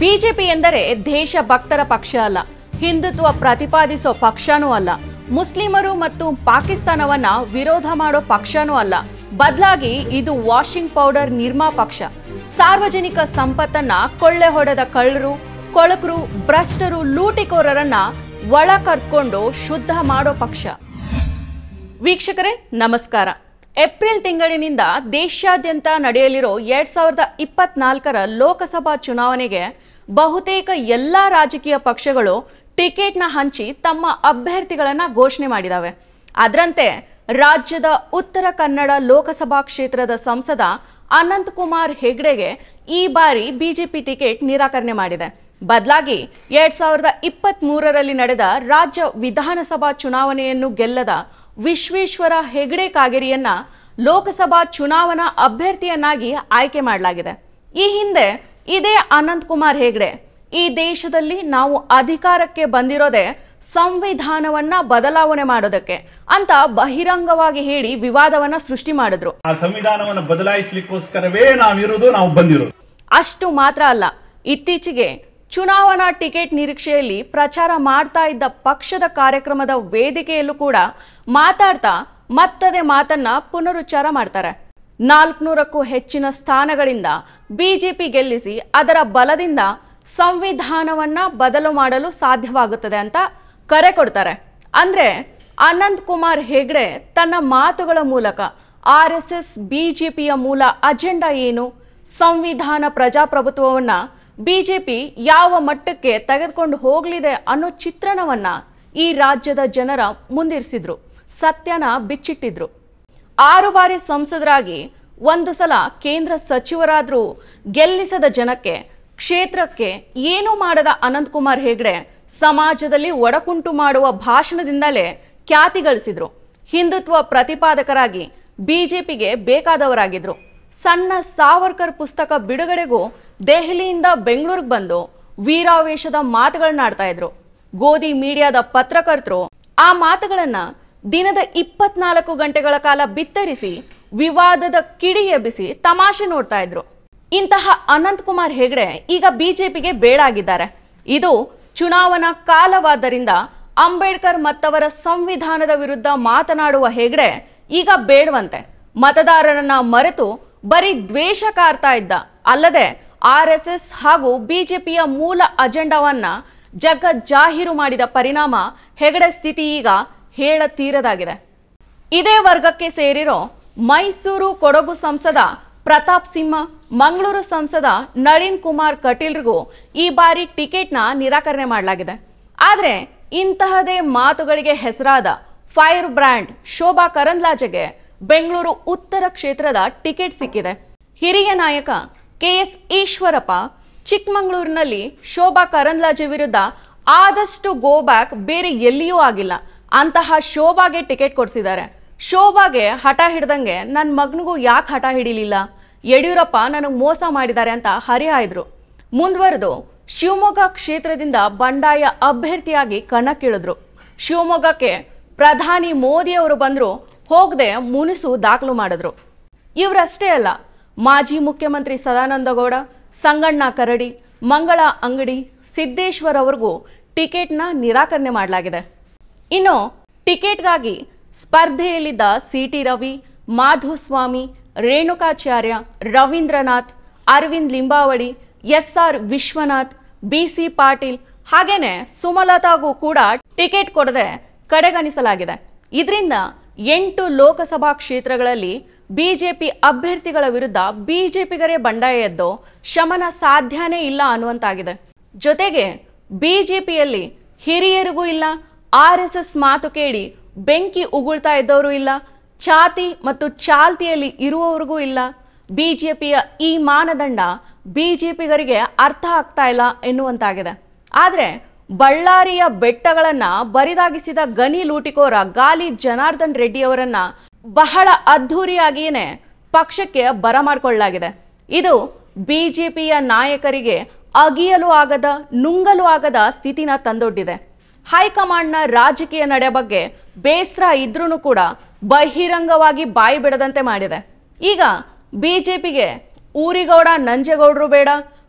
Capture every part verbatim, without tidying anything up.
BJP ಎಂದರೆ ದೇಶಭಕ್ತರ ಪಕ್ಷ ಅಲ್ಲ, ಹಿಂದುತ್ವ ಪ್ರತಿಪಾದಿಸೋ ಪಕ್ಷನೂ ಅಲ್ಲ, ಮುಸ್ಲಿಮರು ಮತ್ತು ಪಾಕಿಸ್ತಾನವನ್ನ ವಿರೋಧ ಮಾಡೋ ಪಕ್ಷನೂ ಅಲ್ಲ. ಬದಲಾಗಿ ಇದು ವಾಷಿಂಗ್ ಪೌಡರ್ ನಿರ್ಮಾ ಪಕ್ಷ. ಸಾರ್ವಜನಿಕ ಸಂಪತ್ತನ್ನ ಕೊಳ್ಳೆ ಹೊಡೆದ ಕಳ್ಳರು, ಕೊಳಕರು, ಭ್ರಷ್ಟರು, ಲೂಟಿಕೋರರನ್ನ ಒಳ ಕರ್ಕೊಂಡು ಶುದ್ಧ ಮಾಡೋ ಪಕ್ಷ. ವೀಕ್ಷಕರೇ ನಮಸ್ಕಾರ. ಏಪ್ರಿಲ್ ತಿಂಗಳಿನಿಂದ ದೇಶಾದ್ಯಂತ ನಡೆಯಲಿರೋ ಎರಡ್ ಸಾವಿರದ ಇಪ್ಪತ್ನಾಲ್ಕರ ಲೋಕಸಭಾ ಚುನಾವಣೆಗೆ ಬಹುತೇಕ ಎಲ್ಲ ರಾಜಕೀಯ ಪಕ್ಷಗಳು ಟಿಕೆಟ್ನ ಹಂಚಿ ತಮ್ಮ ಅಭ್ಯರ್ಥಿಗಳನ್ನ ಘೋಷಣೆ ಮಾಡಿದಾವೆ. ಅದರಂತೆ ರಾಜ್ಯದ ಉತ್ತರ ಕನ್ನಡ ಲೋಕಸಭಾ ಕ್ಷೇತ್ರದ ಸಂಸದ ಅನಂತ್ ಕುಮಾರ್ ಹೆಗ್ಡೆಗೆ ಈ ಬಾರಿ ಬಿಜೆಪಿ ಟಿಕೆಟ್ ನಿರಾಕರಣೆ ಮಾಡಿದೆ. ಬದಲಾಗಿ ಎರಡ್ ಸಾವಿರದ ಇಪ್ಪತ್ತ್ ಮೂರರಲ್ಲಿ ನಡೆದ ರಾಜ್ಯ ವಿಧಾನಸಭಾ ಚುನಾವಣೆಯನ್ನು ಗೆಲ್ಲದ ವಿಶ್ವೇಶ್ವರ ಹೆಗ್ಡೆ ಕಾಗೇರಿಯನ್ನ ಲೋಕಸಭಾ ಚುನಾವಣಾ ಅಭ್ಯರ್ಥಿಯನ್ನಾಗಿ ಆಯ್ಕೆ ಮಾಡಲಾಗಿದೆ. ಈ ಹಿಂದೆ ಇದೇ ಅನಂತ್ ಕುಮಾರ್ ಹೆಗ್ಡೆ ಈ ದೇಶದಲ್ಲಿ ನಾವು ಅಧಿಕಾರಕ್ಕೆ ಬಂದಿರೋದೇ ಸಂವಿಧಾನವನ್ನ ಬದಲಾವಣೆ ಮಾಡೋದಕ್ಕೆ ಅಂತ ಬಹಿರಂಗವಾಗಿ ಹೇಳಿ ವಿವಾದವನ್ನ ಸೃಷ್ಟಿ ಮಾಡಿದ್ರು. ಆ ಸಂವಿಧಾನವನ್ನು ಬದಲಾಯಿಸಲಿಕ್ಕೋಸ್ಕರವೇ ನಾವಿರೋದು, ನಾವು ಬಂದಿರೋದು. ಅಷ್ಟು ಮಾತ್ರ ಅಲ್ಲ, ಇತ್ತೀಚೆಗೆ ಚುನಾವಣಾ ಟಿಕೆಟ್ ನಿರೀಕ್ಷೆಯಲ್ಲಿ ಪ್ರಚಾರ ಮಾಡ್ತಾ ಇದ್ದ ಪಕ್ಷದ ಕಾರ್ಯಕ್ರಮದ ವೇದಿಕೆಯಲ್ಲೂ ಕೂಡ ಮಾತಾಡ್ತಾ ಮತ್ತದೇ ಮಾತನ್ನ ಪುನರುಚ್ಚಾರ ಮಾಡ್ತಾರೆ. ನಾಲ್ಕುನೂರಕ್ಕೂ ಹೆಚ್ಚಿನ ಸ್ಥಾನಗಳಿಂದ ಬಿಜೆಪಿ ಗೆಲ್ಲಿಸಿ ಅದರ ಬಲದಿಂದ ಸಂವಿಧಾನವನ್ನ ಬದಲು ಮಾಡಲು ಸಾಧ್ಯವಾಗುತ್ತದೆ ಅಂತ ಕರೆ ಕೊಡ್ತಾರೆ. ಅಂದ್ರೆ ಅನಂತ್ ಕುಮಾರ್ ಹೆಗ್ಡೆ ತನ್ನ ಮಾತುಗಳ ಮೂಲಕ ಆರ್ ಎಸ್ ಎಸ್ ಬಿಜೆಪಿಯ ಮೂಲ ಅಜೆಂಡಾ ಏನು, ಸಂವಿಧಾನ ಪ್ರಜಾಪ್ರಭುತ್ವವನ್ನ ಬಿಜೆಪಿ ಯಾವ ಮಟ್ಟಕ್ಕೆ ತೆಗೆದುಕೊಂಡು ಹೋಗಲಿದೆ ಅನ್ನೋ ಚಿತ್ರಣವನ್ನ ಈ ರಾಜ್ಯದ ಜನರ ಮುಂದಿರಿಸಿದ್ರು, ಸತ್ಯನ ಬಿಚ್ಚಿಟ್ಟಿದ್ರು. ಆರು ಬಾರಿ ಸಂಸದರಾಗಿ ಒಂದು ಸಲ ಕೇಂದ್ರ ಸಚಿವರಾದ್ರೂ ಗೆಲ್ಲಿಸದ ಜನಕ್ಕೆ, ಕ್ಷೇತ್ರಕ್ಕೆ ಏನೂ ಮಾಡದ ಅನಂತ್ ಕುಮಾರ್ ಹೆಗ್ಡೆ ಸಮಾಜದಲ್ಲಿ ಒಡಕುಂಟು ಮಾಡುವ ಭಾಷಣದಿಂದಲೇ ಖ್ಯಾತಿ ಗಳಿಸಿದ್ರು. ಹಿಂದುತ್ವ ಪ್ರತಿಪಾದಕರಾಗಿ ಬಿಜೆಪಿಗೆ ಬೇಕಾದವರಾಗಿದ್ರು. ಸಣ್ಣ ಸಾವರ್ಕರ್ ಪುಸ್ತಕ ಬಿಡುಗಡೆಗೂ ದೆಹಲಿಯಿಂದ ಬೆಂಗಳೂರಿಗೆ ಬಂದು ವೀರಾವೇಶದ ಮಾತುಗಳನ್ನಾಡ್ತಾ ಇದ್ರು. ಗೋಧಿ ಮೀಡಿಯಾದ ಪತ್ರಕರ್ತರು ಆ ಮಾತುಗಳನ್ನ ದಿನದ ಇಪ್ಪತ್ನಾಲ್ಕು ಗಂಟೆಗಳ ಕಾಲ ಬಿತ್ತರಿಸಿ ವಿವಾದದ ಕಿಡಿ ಎಬ್ಬಿಸಿ ತಮಾಷೆ ನೋಡ್ತಾ ಇದ್ರು. ಇಂತಹ ಅನಂತ್ ಕುಮಾರ್ ಹೆಗ್ಡೆ ಈಗ ಬಿಜೆಪಿಗೆ ಬೇಡಾಗಿದ್ದಾರೆ. ಇದು ಚುನಾವಣಾ ಕಾಲವಾದ್ದರಿಂದ ಅಂಬೇಡ್ಕರ್ ಮತ್ತವರ ಸಂವಿಧಾನದ ವಿರುದ್ಧ ಮಾತನಾಡುವ ಹೆಗ್ಡೆ ಈಗ ಬೇಡವಂತೆ. ಮತದಾರರನ್ನ ಮರೆತು ಬರೀ ದ್ವೇಷ ಕಾರ್ತಾ ಇದ್ದ, ಅಲ್ಲದೆ ಆರ್ ಎಸ್ ಎಸ್ ಹಾಗೂ ಬಿಜೆಪಿಯ ಮೂಲ ಅಜೆಂಡಾವನ್ನ ಜಗಜ್ಜಾಹೀರು ಮಾಡಿದ ಪರಿಣಾಮ ಹೆಗಡೆ ಸ್ಥಿತಿ ಈಗ ಹೇಳತೀರದಾಗಿದೆ. ಇದೇ ವರ್ಗಕ್ಕೆ ಸೇರಿರೋ ಮೈಸೂರು ಕೊಡಗು ಸಂಸದ ಪ್ರತಾಪ್ ಸಿಂಹ, ಮಂಗಳೂರು ಸಂಸದ ನಳಿನ್ ಕುಮಾರ್ ಕಟೀಲ್ರಿಗೂ ಈ ಬಾರಿ ಟಿಕೆಟ್ನ ನಿರಾಕರಣೆ ಮಾಡಲಾಗಿದೆ. ಆದರೆ ಇಂತಹದೇ ಮಾತುಗಳಿಗೆ ಹೆಸರಾದ ಫೈರ್ ಬ್ರ್ಯಾಂಡ್ ಶೋಭಾ ಕರಂದ್ಲಾಜೆಗೆ ಬೆಂಗಳೂರು ಉತ್ತರ ಕ್ಷೇತ್ರದ ಟಿಕೆಟ್ ಸಿಕ್ಕಿದೆ. ಹಿರಿಯ ನಾಯಕ ಕೆ ಎಸ್ ಈಶ್ವರಪ್ಪ ಚಿಕ್ಕಮಗಳೂರಿನಲ್ಲಿ ಶೋಭಾ ಕರಂದ್ಲಾಜೆ ವಿರುದ್ಧ ಆದಷ್ಟು ಗೋ ಬ್ಯಾಕ್ ಬೇರೆ ಎಲ್ಲಿಯೂ ಆಗಿಲ್ಲ, ಅಂತಹ ಶೋಭಾಗೆ ಟಿಕೆಟ್ ಕೊಡಿಸಿದ್ದಾರೆ. ಶೋಭಾಗೆ ಹಠ ಹಿಡ್ದಂಗೆ ನನ್ನ ಮಗನಿಗೂ ಯಾಕೆ ಹಠ ಹಿಡಿಲಿಲ್ಲ, ಯಡಿಯೂರಪ್ಪ ನನಗೆ ಮೋಸ ಮಾಡಿದ್ದಾರೆ ಅಂತ ಹರಿಹಾಯ್ದ್ರು. ಮುಂದುವರೆದು ಶಿವಮೊಗ್ಗ ಕ್ಷೇತ್ರದಿಂದ ಬಂಡಾಯ ಅಭ್ಯರ್ಥಿಯಾಗಿ ಕಣಕ್ಕಿಳಿದ್ರು. ಶಿವಮೊಗ್ಗಕ್ಕೆ ಪ್ರಧಾನಿ ಮೋದಿ ಅವರು ಬಂದ್ರು, ಹೋಗದೆ ಮುನಿಸು ದಾಖಲು ಮಾಡಿದ್ರು. ಇವರಷ್ಟೇ ಅಲ್ಲ, ಮಾಜಿ ಮುಖ್ಯಮಂತ್ರಿ ಸದಾನಂದ ಗೌಡ, ಸಂಗಣ್ಣ ಕರಡಿ, ಮಂಗಳ ಅಂಗಡಿ, ಸಿದ್ದೇಶ್ವರ್ ಅವರಿಗೂ ಟಿಕೆಟ್ನ ನಿರಾಕರಣೆ ಮಾಡಲಾಗಿದೆ. ಇನ್ನು ಟಿಕೆಟ್ಗಾಗಿ ಸ್ಪರ್ಧೆಯಲ್ಲಿದ್ದ C T Ravi, Madhuswamy, Renukacharya, Ravindranath, Arvind Limbavali, S R Vishwanath, B C Patil ಹಾಗೇನೆ ಸುಮಲತಾಗೂ ಕೂಡ ಟಿಕೆಟ್ ಕೊಡದೆ ಕಡೆಗಣಿಸಲಾಗಿದೆ. ಇದರಿಂದ ಎಂಟು ಲೋಕಸಭಾ ಕ್ಷೇತ್ರಗಳಲ್ಲಿ ಬಿಜೆಪಿ ಅಭ್ಯರ್ಥಿಗಳ ವಿರುದ್ಧ ಬಿಜೆಪಿಗರೇ ಬಂಡಾಯ ಎದ್ದು ಶಮನ ಸಾಧ್ಯನೇ ಇಲ್ಲ ಅನ್ನುವಂತಾಗಿದೆ. ಜೊತೆಗೆ ಬಿಜೆಪಿಯಲ್ಲಿ ಹಿರಿಯರಿಗೂ ಇಲ್ಲ, ಆರ್ ಎಸ್ ಎಸ್ ಮಾತು ಕೇಳಿ ಬೆಂಕಿ ಉಗುಳ್ತಾ ಇದ್ದವರು ಇಲ್ಲ, ಛಾತಿ ಮತ್ತು ಚಾಲ್ತಿಯಲ್ಲಿ ಇರುವವರಿಗೂ ಇಲ್ಲ. ಬಿಜೆಪಿಯ ಈ ಮಾನದಂಡ ಬಿಜೆಪಿಗರಿಗೆ ಅರ್ಥ ಆಗ್ತಾ ಇಲ್ಲ ಎನ್ನುವಂತಾಗಿದೆ. ಆದರೆ ಬಳ್ಳಾರಿಯ ಬೆಟ್ಟಗಳನ್ನ ಬರಿದಾಗಿಸಿದ ಗಣಿ ಲೂಟಿಕೋರ ಗಾಲಿ ಜನಾರ್ದನ್ ರೆಡ್ಡಿ ಅವರನ್ನ ಬಹಳ ಅದ್ಧೂರಿಯಾಗಿಯೇ ಪಕ್ಷಕ್ಕೆ ಬರಮಾಡಿಕೊಳ್ಳಲಾಗಿದೆ. ಇದು ಬಿಜೆಪಿಯ ನಾಯಕರಿಗೆ ಅಗಿಯಲು ಆಗದ, ನುಂಗಲು ಆಗದ ಸ್ಥಿತಿನ ತಂದೊಡ್ಡಿದೆ. ಹೈಕಮಾಂಡ್ನ ರಾಜಕೀಯ ನಡೆ ಬಗ್ಗೆ ಬೇಸರ ಇದ್ರೂ ಕೂಡ ಬಹಿರಂಗವಾಗಿ ಬಾಯಿ ಬಿಡದಂತೆ ಮಾಡಿದೆ. ಈಗ ಬಿಜೆಪಿಗೆ ಊರಿಗೌಡ ನಂಜೇಗೌಡರು ಬೇಡ,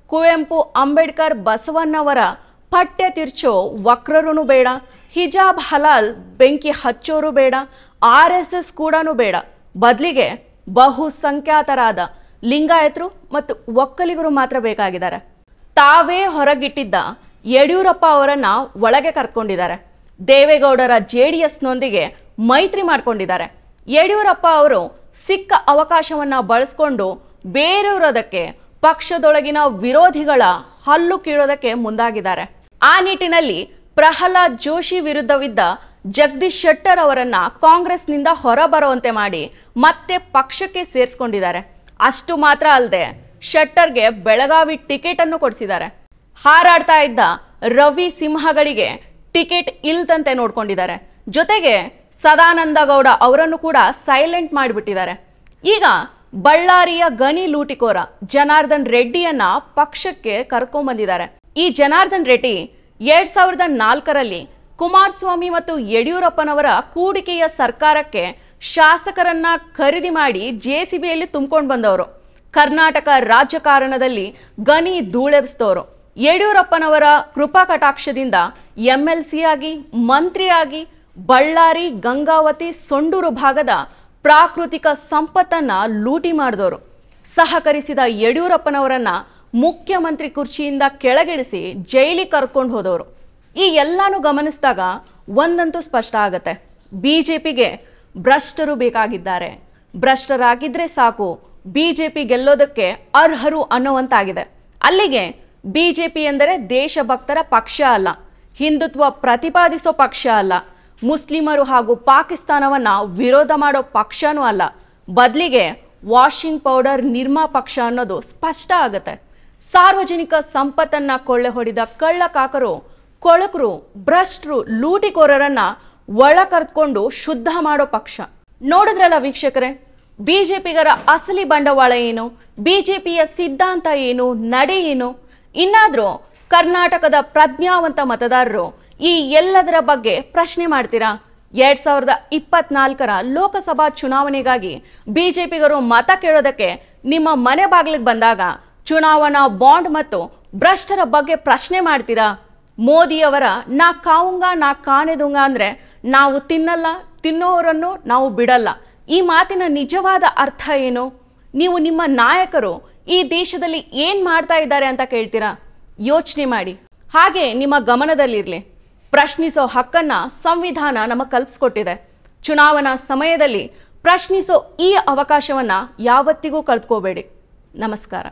ಕುವೆಂಪು ಅಂಬೇಡ್ಕರ್ ಬಸವಣ್ಣವರ ಪಠ್ಯ ತಿರ್ಚೋ ವಕ್ರರೂ ಬೇಡ, ಹಿಜಾಬ್ ಹಲಾಲ್ ಬೆಂಕಿ ಹಚ್ಚೋರು ಬೇಡ, ಆರ್ ಎಸ್ ಎಸ್ ಕೂಡ ಬೇಡ. ಬದಲಿಗೆ ಬಹುಸಂಖ್ಯಾತರಾದ ಲಿಂಗಾಯತರು ಮತ್ತು ಒಕ್ಕಲಿಗರು ಮಾತ್ರ ಬೇಕಾಗಿದ್ದಾರೆ. ತಾವೇ ಹೊರಗಿಟ್ಟಿದ್ದ ಯಡಿಯೂರಪ್ಪ ಅವರನ್ನ ಒಳಗೆ ಕರ್ಕೊಂಡಿದ್ದಾರೆ. ದೇವೇಗೌಡರ ಜೆ ಡಿ ಎಸ್ನೊಂದಿಗೆ ಮೈತ್ರಿ ಮಾಡಿಕೊಂಡಿದ್ದಾರೆ. ಯಡಿಯೂರಪ್ಪ ಅವರು ಸಿಕ್ಕ ಅವಕಾಶವನ್ನ ಬಳಸ್ಕೊಂಡು ಬೇರೆಯವರದಕ್ಕೆ ಪಕ್ಷದೊಳಗಿನ ವಿರೋಧಿಗಳ ಹಲ್ಲು ಕೀಳೋದಕ್ಕೆ ಮುಂದಾಗಿದ್ದಾರೆ. ಆ ನಿಟ್ಟಿನಲ್ಲಿ ಪ್ರಹ್ಲಾದ್ ಜೋಶಿ ವಿರುದ್ಧವಿದ್ದ ಜಗದೀಶ್ ಶೆಟ್ಟರ್ ಅವರನ್ನ ಕಾಂಗ್ರೆಸ್ನಿಂದ ಹೊರಬರುವಂತೆ ಮಾಡಿ ಮತ್ತೆ ಪಕ್ಷಕ್ಕೆ ಸೇರಿಸ್ಕೊಂಡಿದ್ದಾರೆ. ಅಷ್ಟು ಮಾತ್ರ ಅಲ್ಲದೆ ಶೆಟ್ಟರ್ಗೆ ಬೆಳಗಾವಿ ಟಿಕೆಟ್ ಅನ್ನು ಕೊಡಿಸಿದ್ದಾರೆ. ಹಾರಾಡ್ತಾ ಇದ್ದ ರವಿ ಸಿಂಹಗಳಿಗೆ ಟಿಕೆಟ್ ಇಲ್ದಂತೆ ನೋಡ್ಕೊಂಡಿದ್ದಾರೆ. ಜೊತೆಗೆ ಸದಾನಂದ ಗೌಡ ಅವರನ್ನು ಕೂಡ ಸೈಲೆಂಟ್ ಮಾಡಿಬಿಟ್ಟಿದ್ದಾರೆ. ಈಗ ಬಳ್ಳಾರಿಯ ಗಣಿ ಲೂಟಿಕೋರ ಜನಾರ್ದನ್ ರೆಡ್ಡಿಯನ್ನ ಪಕ್ಷಕ್ಕೆ ಕರ್ಕೊಂಡ್ಬಂದಿದ್ದಾರೆ. ಈ ಜನಾರ್ದನ್ ರೆಡ್ಡಿ ಎರಡ್ ಸಾವಿರದ ನಾಲ್ಕರಲ್ಲಿ ಕುಮಾರಸ್ವಾಮಿ ಮತ್ತು ಯಡಿಯೂರಪ್ಪನವರ ಕೂಡಿಕೆಯ ಸರ್ಕಾರಕ್ಕೆ ಶಾಸಕರನ್ನ ಖರೀದಿ ಮಾಡಿ ಜೆ ಸಿ ಬಿಯಲ್ಲಿ ತುಂಬಿಕೊಂಡು ಬಂದವರು. ಕರ್ನಾಟಕ ರಾಜಕಾರಣದಲ್ಲಿ ಗಣಿ ಧೂಳೆಬ್ಸ್ತವರು. ಯಡಿಯೂರಪ್ಪನವರ ಕೃಪಾ ಕಟಾಕ್ಷದಿಂದ ಎಂ ಎಲ್ ಸಿ ಆಗಿ ಮಂತ್ರಿಯಾಗಿ ಬಳ್ಳಾರಿ, ಗಂಗಾವತಿ, ಸೊಂಡೂರು ಭಾಗದ ಪ್ರಾಕೃತಿಕ ಸಂಪತ್ತನ್ನ ಲೂಟಿ ಮಾಡಿದವರು. ಸಹಕರಿಸಿದ ಯಡಿಯೂರಪ್ಪನವರನ್ನ ಮುಖ್ಯಮಂತ್ರಿ ಕುರ್ಚಿಯಿಂದ ಕೆಳಗಿಳಿಸಿ ಜೈಲಿಗೆ ಕರ್ಕೊಂಡು ಹೋದವರು. ಈ ಎಲ್ಲಾನು ಗಮನಿಸಿದಾಗ ಒಂದಂತೂ ಸ್ಪಷ್ಟ ಆಗತ್ತೆ, ಬಿಜೆಪಿಗೆ ಭ್ರಷ್ಟರು ಬೇಕಾಗಿದ್ದಾರೆ. ಭ್ರಷ್ಟರಾಗಿದ್ರೆ ಸಾಕು ಬಿಜೆಪಿ ಗೆಲ್ಲೋದಕ್ಕೆ ಅರ್ಹರು ಅನ್ನುವಂತಾಗಿದೆ. ಅಲ್ಲಿಗೆ ಬಿಜೆಪಿ ಎಂದರೆ ದೇಶಭಕ್ತರ ಪಕ್ಷ ಅಲ್ಲ, ಹಿಂದುತ್ವ ಪ್ರತಿಪಾದಿಸೋ ಪಕ್ಷ ಅಲ್ಲ, ಮುಸ್ಲಿಮರು ಹಾಗೂ ಪಾಕಿಸ್ತಾನವನ್ನ ವಿರೋಧ ಮಾಡೋ ಪಕ್ಷನೂ ಅಲ್ಲ. ಬದಲಿಗೆ ವಾಷಿಂಗ್ ಪೌಡರ್ ನಿರ್ಮಾ ಪಕ್ಷ ಅನ್ನೋದು ಸ್ಪಷ್ಟ ಆಗುತ್ತೆ. ಸಾರ್ವಜನಿಕ ಸಂಪತ್ತನ್ನ ಕೊಳ್ಳೆ ಹೊಡೆದ ಕಳ್ಳಕಾಕರು, ಕೊಳಕರು, ಭ್ರಷ್ಟರು, ಲೂಟಿಕೋರರನ್ನ ಒಳ ಕರೆದುಕೊಂಡು ಶುದ್ಧ ಮಾಡೋ ಪಕ್ಷ. ನೋಡಿದ್ರಲ್ಲ ವೀಕ್ಷಕರೇ, ಬಿಜೆಪಿಗರ ಅಸಲಿ ಬಂಡವಾಳ ಏನು, ಬಿಜೆಪಿಯ ಸಿದ್ಧಾಂತ ಏನು, ನಡೆ ಏನು? ಇನ್ನಾದ್ರೂ ಕರ್ನಾಟಕದ ಪ್ರಜ್ಞಾವಂತ ಮತದಾರರು ಈ ಎಲ್ಲದರ ಬಗ್ಗೆ ಪ್ರಶ್ನೆ ಮಾಡ್ತೀರಾ? ಎರಡ್ ಸಾವಿರದ ಇಪ್ಪತ್ನಾಲ್ಕರ ಲೋಕಸಭಾ ಚುನಾವಣೆಗಾಗಿ ಬಿಜೆಪಿಗರು ಮತ ಕೇಳೋದಕ್ಕೆ ನಿಮ್ಮ ಮನೆ ಬಾಗಿಲಿಗೆ ಬಂದಾಗ ಚುನಾವಣಾ ಬಾಂಡ್ ಮತ್ತು ಭ್ರಷ್ಟರ ಬಗ್ಗೆ ಪ್ರಶ್ನೆ ಮಾಡ್ತೀರಾ? ಮೋದಿಯವರ ನಾ ಕಾವುಂಗ ನಾ ಕಾನೆದುಂಗ ಅಂದರೆ ನಾವು ತಿನ್ನಲ್ಲ, ತಿನ್ನೋರನ್ನು ನಾವು ಬಿಡಲ್ಲ, ಈ ಮಾತಿನ ನಿಜವಾದ ಅರ್ಥ ಏನು? ನೀವು ನಿಮ್ಮ ನಾಯಕರು ಈ ದೇಶದಲ್ಲಿ ಏನು ಮಾಡ್ತಾ ಇದ್ದಾರೆ ಅಂತ ಕೇಳ್ತೀರಾ? ಯೋಚನೆ ಮಾಡಿ. ಹಾಗೆ ನಿಮ್ಮ ಗಮನದಲ್ಲಿರಲಿ, ಪ್ರಶ್ನಿಸೋ ಹಕ್ಕನ್ನ ಸಂವಿಧಾನ ನಮಗೆ ಕಲ್ಪಿಸ್ಕೊಟ್ಟಿದೆ. ಚುನಾವಣಾ ಸಮಯದಲ್ಲಿ ಪ್ರಶ್ನಿಸೋ ಈ ಅವಕಾಶವನ್ನ ಯಾವತ್ತಿಗೂ ಕಳೆದುಕೋಬೇಡಿ. ನಮಸ್ಕಾರ.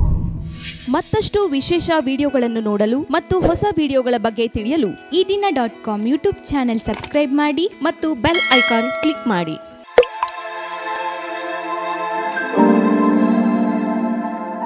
ಮತ್ತಷ್ಟು ವಿಶೇಷ ವಿಡಿಯೋಗಳನ್ನು ನೋಡಲು ಮತ್ತು ಹೊಸ ವಿಡಿಯೋಗಳ ಬಗ್ಗೆ ತಿಳಿಯಲು Ee Dina dot com YouTube channel subscribe ಮಾಡಿ ಮತ್ತು ಬೆಲ್ ಐಕಾನ್ ಕ್ಲಿಕ್ ಮಾಡಿ.